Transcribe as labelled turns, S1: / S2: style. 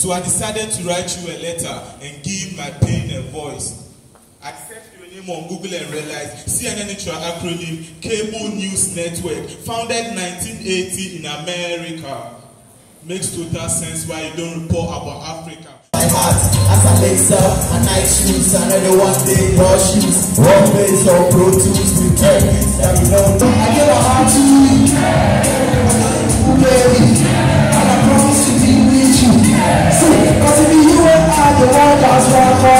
S1: So I decided to write you a letter and give my pain a voice. I searched your name on Google and realized CNN is your acronym, Cable News Network, founded 1980 in America. Makes total sense why you don't report about Africa.
S2: My heart, as Alexa, and night shoes, another one day, raw shoes, one base or Pro Tools, with techniques that we don't know. I give a heart to you, baby, and I promise to be with you. See, cause if you and I, the world has one.